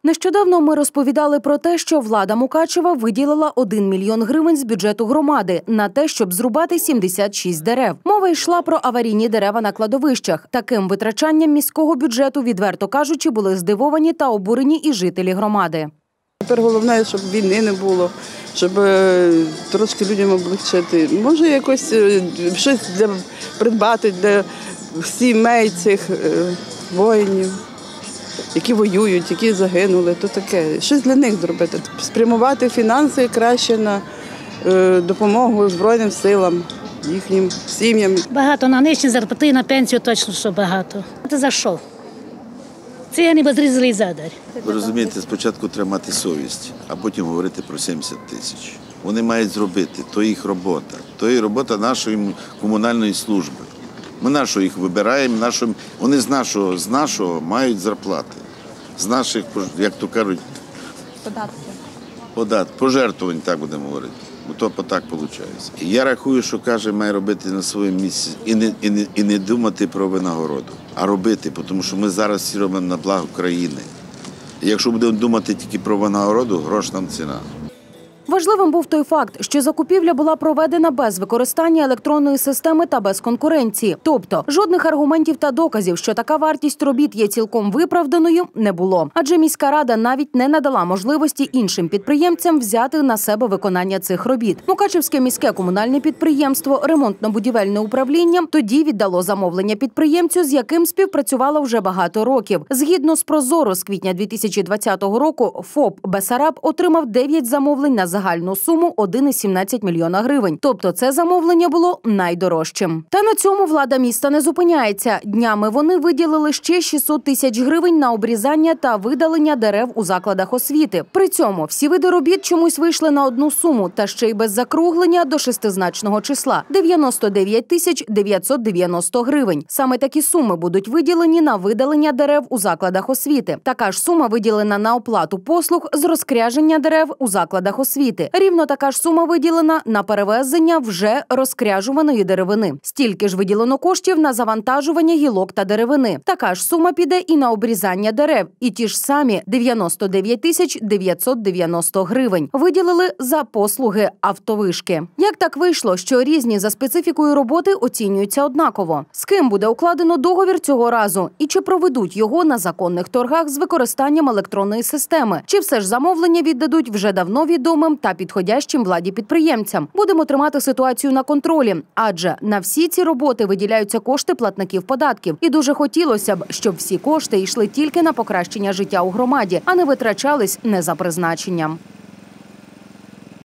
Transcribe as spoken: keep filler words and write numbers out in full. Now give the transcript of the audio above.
Нещодавно ми розповідали про те, що влада Мукачева виділила один мільйон гривень з бюджету громади на те, щоб зрубати сімдесят шість дерев. Мова йшла про аварійні дерева на кладовищах. Таким витрачанням міського бюджету, відверто кажучи, були здивовані та обурені і жителі громади. Тепер головне, щоб війни не було, щоб трошки людям облегчити. Може, якось щось для придбати для сімей цих воїнів, які воюють, які загинули, то таке. Щось для них зробити. Спрямувати фінанси краще на допомогу Збройним силам, їхнім сім'ям. Багато на нижчі зарплати, на пенсію точно, що багато. Це за що? Це я не зрізали і задар. Ви розумієте, спочатку треба мати совість, а потім говорити про сімдесят тисяч. Вони мають зробити, то їх робота, то є робота нашої комунальної служби. Ми нашого їх вибираємо, нашого, вони з нашого, з нашого мають зарплати. З наших, як то кажуть, Податки. Подат, пожертвувань, так будемо говорити. Бо то так виходить. І я рахую, що каже, має робити на своєму місці і не, і, не, і не думати про винагороду, а робити, тому що ми зараз всі робимо на благо країни. І якщо будемо думати тільки про винагороду, грош нам ціна. Важливим був той факт, що закупівля була проведена без використання електронної системи та без конкуренції. Тобто, жодних аргументів та доказів, що така вартість робіт є цілком виправданою, не було. Адже міська рада навіть не надала можливості іншим підприємцям взяти на себе виконання цих робіт. Мукачевське міське комунальне підприємство «Ремонтно-будівельне управління» тоді віддало замовлення підприємцю, з яким співпрацювало вже багато років. Згідно з Прозоро, з квітня дві тисячі двадцятого року ФОП «Бесараб» отримав дев'ять замовлень на загальну суму один цілих сімнадцять мільйона гривень. Тобто це замовлення було найдорожчим. Та на цьому влада міста не зупиняється. Днями вони виділили ще шістсот тисяч гривень на обрізання та видалення дерев у закладах освіти. При цьому всі види робіт чомусь вийшли на одну суму, та ще й без закруглення до шестизначного числа – дев'яносто дев'ять тисяч дев'ятсот дев'яносто гривень. Саме такі суми будуть виділені на видалення дерев у закладах освіти. Така ж сума виділена на оплату послуг з розкряження дерев у закладах освіти. Рівно така ж сума виділена на перевезення вже розкряжуваної деревини. Стільки ж виділено коштів на завантажування гілок та деревини. Така ж сума піде і на обрізання дерев. І ті ж самі дев'яносто дев'ять тисяч дев'ятсот дев'яносто гривень виділили за послуги автовишки. Як так вийшло, що різні за специфікою роботи оцінюються однаково? З ким буде укладено договір цього разу? І чи проведуть його на законних торгах з використанням електронної системи? Чи все ж замовлення віддадуть вже давно відомим та підходящим владі підприємцям? Будемо тримати ситуацію на контролі, адже на всі ці роботи виділяються кошти платників податків. І дуже хотілося б, щоб всі кошти йшли тільки на покращення життя у громаді, а не витрачались не за призначенням.